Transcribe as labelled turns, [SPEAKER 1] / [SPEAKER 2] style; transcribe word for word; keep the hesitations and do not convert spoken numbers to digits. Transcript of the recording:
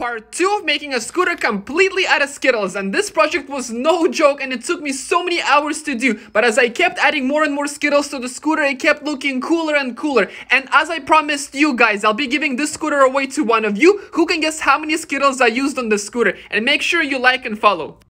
[SPEAKER 1] Part two of making a scooter completely out of Skittles, and this project was no joke and it took me so many hours to do, but as I kept adding more and more Skittles to the scooter, it kept looking cooler and cooler. And as I promised you guys, I'll be giving this scooter away to one of you who can guess how many Skittles I used on the scooter, and make sure you like and follow.